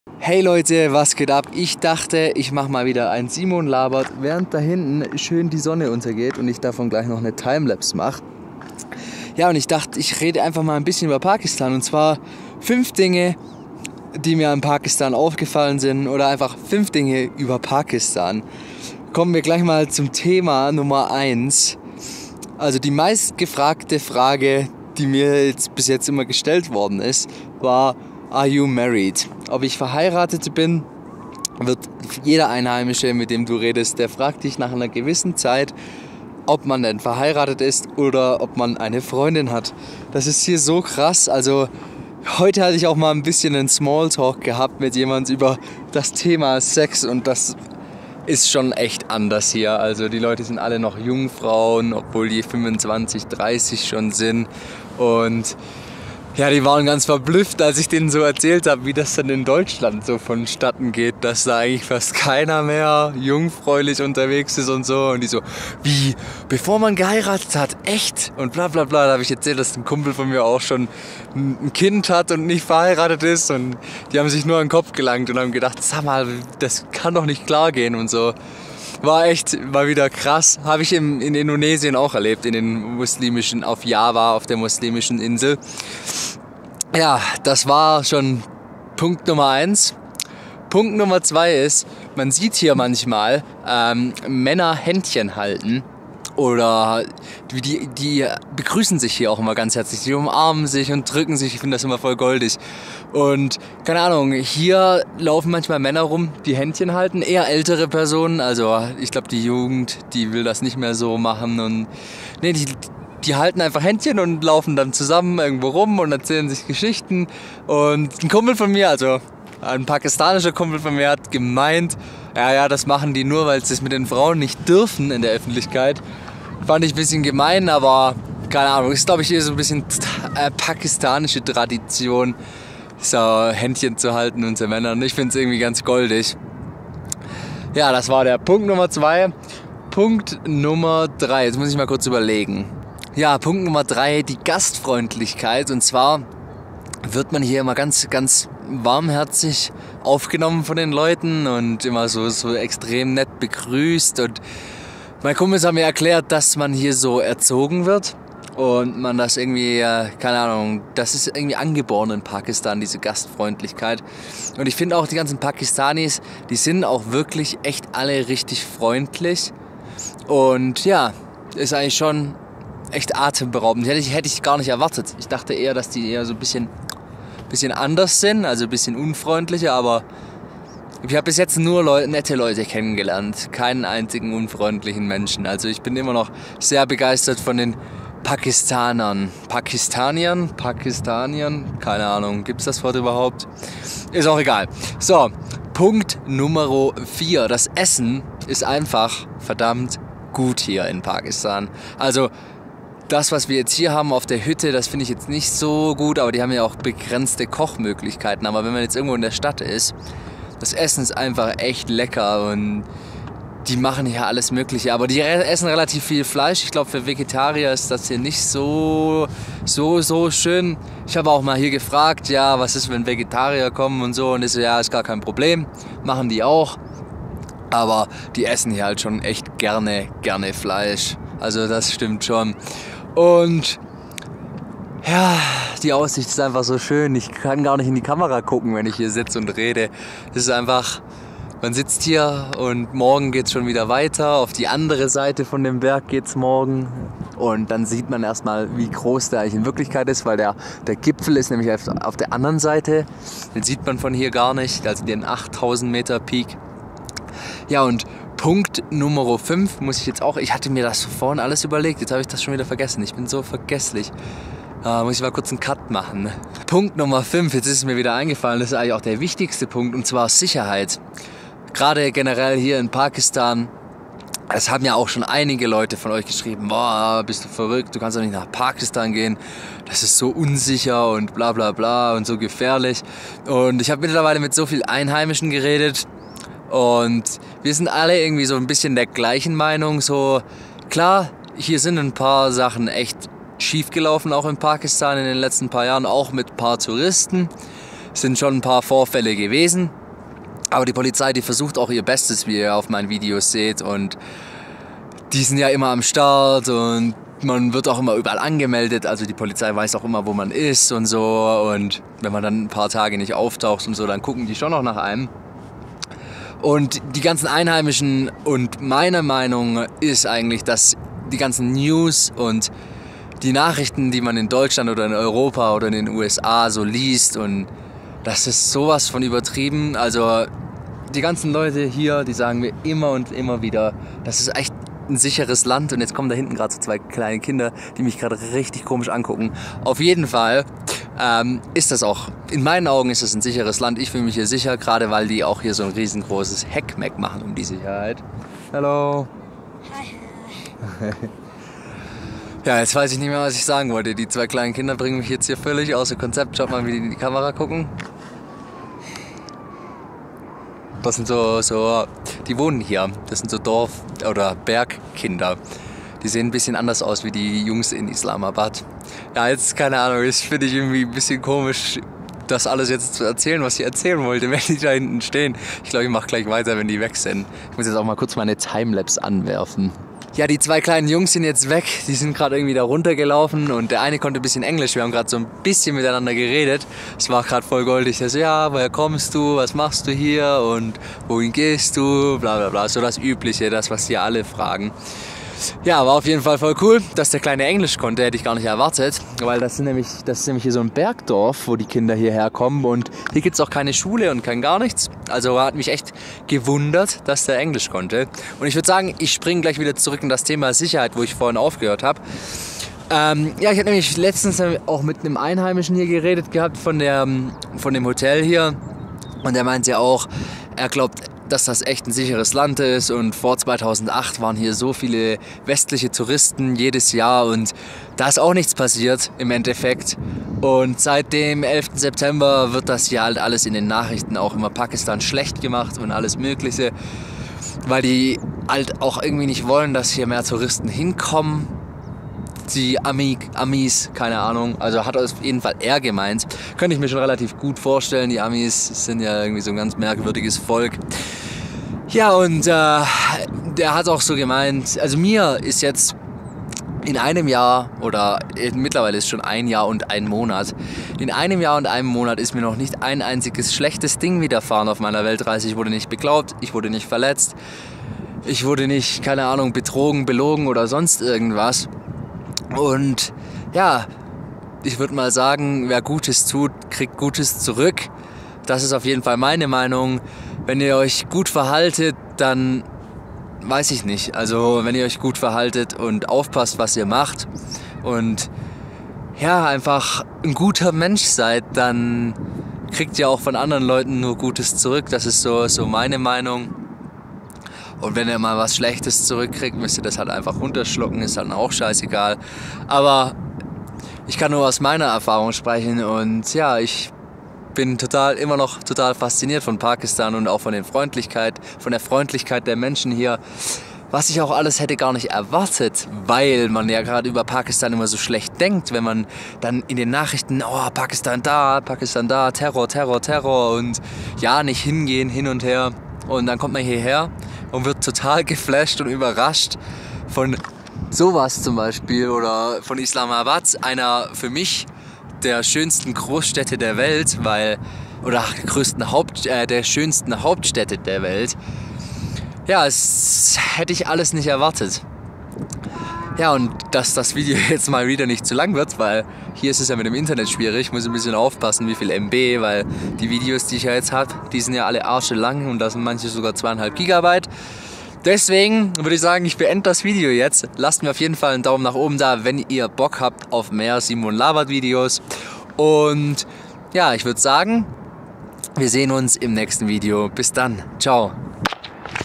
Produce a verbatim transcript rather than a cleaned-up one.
Hey Leute, was geht ab? Ich dachte, ich mache mal wieder ein Simon labert, während da hinten schön die Sonne untergeht und ich davon gleich noch eine Timelapse mache. Ja, und ich dachte, ich rede einfach mal ein bisschen über Pakistan, und zwar fünf Dinge, die mir in Pakistan aufgefallen sind, oder einfach fünf Dinge über Pakistan. Kommen wir gleich mal zum Thema Nummer eins. Also die meistgefragte Frage, die mir jetzt bis jetzt immer gestellt worden ist, war: Are you married? Ob ich verheiratet bin, wird jeder Einheimische, mit dem du redest, der fragt dich nach einer gewissen Zeit, ob man denn verheiratet ist oder ob man eine Freundin hat. Das ist hier so krass. Also heute hatte ich auch mal ein bisschen einen Smalltalk gehabt mit jemandem über das Thema Sex, und das ist schon echt anders hier. Also die Leute sind alle noch Jungfrauen, obwohl die fünfundzwanzig, dreißig schon sind. Und ja, die waren ganz verblüfft, als ich denen so erzählt habe, wie das dann in Deutschland so vonstatten geht, dass da eigentlich fast keiner mehr jungfräulich unterwegs ist und so. Und die so: Wie, bevor man geheiratet hat? Echt? Und bla bla bla. Da habe ich erzählt, dass ein Kumpel von mir auch schon ein Kind hat und nicht verheiratet ist. Und die haben sich nur an den Kopf gelangt und haben gedacht, sag mal, das kann doch nicht klar gehen und so. War echt mal wieder krass. Habe ich in, in Indonesien auch erlebt, in den muslimischen, auf Java, auf der muslimischen Insel. Ja, das war schon Punkt Nummer eins. Punkt Nummer zwei ist, man sieht hier manchmal ähm, Männer Händchen halten. Oder die, die begrüßen sich hier auch immer ganz herzlich. Die umarmen sich und drücken sich. Ich finde das immer voll goldig. Und keine Ahnung, hier laufen manchmal Männer rum, die Händchen halten. Eher ältere Personen. Also ich glaube, die Jugend, die will das nicht mehr so machen. Und nee, die, die halten einfach Händchen und laufen dann zusammen irgendwo rum und erzählen sich Geschichten. Und ein Kumpel von mir, also ein pakistanischer Kumpel von mir, hat gemeint, ja, ja, das machen die nur, weil sie es mit den Frauen nicht dürfen in der Öffentlichkeit. Fand ich ein bisschen gemein, aber keine Ahnung, ist glaube ich eher so ein bisschen äh, pakistanische Tradition, so Händchen zu halten unter Männern. Ich finde es irgendwie ganz goldig. Ja, das war der Punkt Nummer zwei. Punkt Nummer drei, jetzt muss ich mal kurz überlegen. Ja, Punkt Nummer drei, die Gastfreundlichkeit. Und zwar wird man hier immer ganz, ganz warmherzig aufgenommen von den Leuten und immer so, so extrem nett begrüßt. Und mein Kumpel hat mir erklärt, dass man hier so erzogen wird und man das irgendwie, keine Ahnung, das ist irgendwie angeboren in Pakistan, diese Gastfreundlichkeit. Und ich finde auch, die ganzen Pakistanis, die sind auch wirklich echt alle richtig freundlich. Und ja, ist eigentlich schon echt atemberaubend. Hätte ich, hätte ich gar nicht erwartet. Ich dachte eher, dass die eher so ein bisschen, bisschen anders sind, also ein bisschen unfreundlicher, aber ich habe bis jetzt nur Leute, nette Leute kennengelernt, keinen einzigen unfreundlichen Menschen. Also ich bin immer noch sehr begeistert von den Pakistanern. Pakistaniern? Pakistaniern? Keine Ahnung, gibt es das Wort überhaupt? Ist auch egal. So, Punkt Nummer vier. Das Essen ist einfach verdammt gut hier in Pakistan. Also das, was wir jetzt hier haben auf der Hütte, das finde ich jetzt nicht so gut, aber die haben ja auch begrenzte Kochmöglichkeiten. Aber wenn man jetzt irgendwo in der Stadt ist, das Essen ist einfach echt lecker und die machen hier alles Mögliche. Aber die essen relativ viel Fleisch. Ich glaube, für Vegetarier ist das hier nicht so, so, so schön. Ich habe auch mal hier gefragt, ja, was ist, wenn Vegetarier kommen und so. Und ich so, ja, ist gar kein Problem. Machen die auch. Aber die essen hier halt schon echt gerne, gerne Fleisch. Also das stimmt schon. Und ja, die Aussicht ist einfach so schön. Ich kann gar nicht in die Kamera gucken, wenn ich hier sitze und rede. Es ist einfach, man sitzt hier und morgen geht's schon wieder weiter. Auf die andere Seite von dem Berg geht's morgen. Und dann sieht man erstmal, wie groß der eigentlich in Wirklichkeit ist, weil der, der Gipfel ist nämlich auf, auf der anderen Seite. Den sieht man von hier gar nicht, also den achttausend Meter Peak. Ja, und Punkt Nummer fünf muss ich jetzt auch, ich hatte mir das vorhin alles überlegt, jetzt habe ich das schon wieder vergessen. Ich bin so vergesslich. Uh, muss ich mal kurz einen Cut machen. Punkt Nummer fünf, jetzt ist es mir wieder eingefallen, das ist eigentlich auch der wichtigste Punkt, und zwar Sicherheit. Gerade generell hier in Pakistan, das haben ja auch schon einige Leute von euch geschrieben, boah, bist du verrückt, du kannst doch nicht nach Pakistan gehen, das ist so unsicher und bla bla bla und so gefährlich. Und ich habe mittlerweile mit so vielen Einheimischen geredet und wir sind alle irgendwie so ein bisschen der gleichen Meinung. So, klar, hier sind ein paar Sachen echt schiefgelaufen, auch in Pakistan in den letzten paar Jahren, auch mit ein paar Touristen. sind schon ein paar Vorfälle gewesen. Aber die Polizei, die versucht auch ihr Bestes, wie ihr auf meinen Videos seht. Und die sind ja immer am Start und man wird auch immer überall angemeldet. Also die Polizei weiß auch immer, wo man ist und so. Und wenn man dann ein paar Tage nicht auftaucht und so, dann gucken die schon noch nach einem. Und die ganzen Einheimischen und meine Meinung ist eigentlich, dass die ganzen News und die Nachrichten, die man in Deutschland oder in Europa oder in den U S A so liest, und das ist sowas von übertrieben. Also die ganzen Leute hier, die sagen mir immer und immer wieder, das ist echt ein sicheres Land. Und jetzt kommen da hinten gerade so zwei kleine Kinder, die mich gerade richtig komisch angucken. Auf jeden Fall ähm, ist das auch, in meinen Augen ist es ein sicheres Land. Ich fühle mich hier sicher, gerade weil die auch hier so ein riesengroßes Heckmeck machen um die Sicherheit. Hallo. Hi. Ja, jetzt weiß ich nicht mehr, was ich sagen wollte. Die zwei kleinen Kinder bringen mich jetzt hier völlig außer Konzept. Schaut mal, wie die in die Kamera gucken. Das sind so, so, die wohnen hier. Das sind so Dorf- oder Bergkinder. Die sehen ein bisschen anders aus wie die Jungs in Islamabad. Ja, jetzt, keine Ahnung, das finde ich irgendwie ein bisschen komisch, das alles jetzt zu erzählen, was ich erzählen wollte, wenn die da hinten stehen. Ich glaube, ich mache gleich weiter, wenn die weg sind. Ich muss jetzt auch mal kurz meine Timelapse anwerfen. Ja, die zwei kleinen Jungs sind jetzt weg. Die sind gerade irgendwie da runtergelaufen und der eine konnte ein bisschen Englisch. Wir haben gerade so ein bisschen miteinander geredet. Es war gerade voll goldig. Der so, ja, woher kommst du? Was machst du hier? Und wohin gehst du? Bla bla bla. So das Übliche, das, was die alle fragen. Ja, war auf jeden Fall voll cool, dass der Kleine Englisch konnte, hätte ich gar nicht erwartet. Weil das, sind nämlich, das ist nämlich hier so ein Bergdorf, wo die Kinder hierher kommen. Und hier gibt es auch keine Schule und kein gar nichts. Also hat mich echt gewundert, dass der Englisch konnte. Und ich würde sagen, ich springe gleich wieder zurück in das Thema Sicherheit, wo ich vorhin aufgehört habe. Ähm, ja, ich habe nämlich letztens auch mit einem Einheimischen hier geredet gehabt von, der, von dem Hotel hier. Und der meinte ja auch, er glaubt, dass das echt ein sicheres Land ist, und vor zweitausendacht waren hier so viele westliche Touristen jedes Jahr und da ist auch nichts passiert im Endeffekt. Und seit dem elften September wird das hier halt alles in den Nachrichten auch immer Pakistan schlecht gemacht und alles Mögliche, weil die halt auch irgendwie nicht wollen, dass hier mehr Touristen hinkommen. Die Ami, Amis, keine Ahnung, also hat auf jeden Fall er gemeint. Könnte ich mir schon relativ gut vorstellen, die Amis sind ja irgendwie so ein ganz merkwürdiges Volk. Ja, und äh, der hat auch so gemeint, also mir ist jetzt in einem Jahr, oder mittlerweile ist schon ein Jahr und ein Monat, in einem Jahr und einem Monat ist mir noch nicht ein einziges schlechtes Ding widerfahren auf meiner Weltreise. Ich wurde nicht beklaut, ich wurde nicht verletzt, ich wurde nicht, keine Ahnung, betrogen, belogen oder sonst irgendwas. Und ja, ich würde mal sagen, wer Gutes tut, kriegt Gutes zurück. Das ist auf jeden Fall meine Meinung. Wenn ihr euch gut verhaltet, dann weiß ich nicht. Also wenn ihr euch gut verhaltet und aufpasst, was ihr macht und ja, einfach ein guter Mensch seid, dann kriegt ihr auch von anderen Leuten nur Gutes zurück. Das ist so, so meine Meinung. Und wenn ihr mal was Schlechtes zurückkriegt, müsst ihr das halt einfach runterschlucken, ist dann auch scheißegal. Aber ich kann nur aus meiner Erfahrung sprechen und ja, ich bin total, immer noch total fasziniert von Pakistan und auch von der Freundlichkeit, von der Freundlichkeit der Menschen hier. Was ich auch alles hätte gar nicht erwartet, weil man ja gerade über Pakistan immer so schlecht denkt, wenn man dann in den Nachrichten, oh, Pakistan da, Pakistan da, Terror, Terror, Terror und ja, nicht hingehen, hin und her. Und dann kommt man hierher und wird total geflasht und überrascht von sowas zum Beispiel oder von Islamabad, einer für mich der schönsten Großstädte der Welt, weil oder größten Haupt, äh, der schönsten Hauptstädte der Welt. Ja, das hätte ich alles nicht erwartet. Ja, und dass das Video jetzt mal wieder nicht zu lang wird, weil hier ist es ja mit dem Internet schwierig. Ich muss ein bisschen aufpassen, wie viel M B, weil die Videos, die ich ja jetzt habe, die sind ja alle arschelang und da sind manche sogar zweieinhalb Gigabyte. Deswegen würde ich sagen, ich beende das Video jetzt. Lasst mir auf jeden Fall einen Daumen nach oben da, wenn ihr Bock habt auf mehr Simon Labert Videos. Und ja, ich würde sagen, wir sehen uns im nächsten Video. Bis dann. Ciao.